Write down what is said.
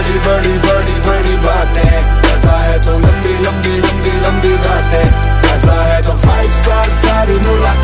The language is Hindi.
बड़ी बड़ी बड़ी बड़ी बातें, ऐसा है तो लंबी लंबी लंबी लंबी बातें, ऐसा है तो 5 स्टार सारी मुलाकातें।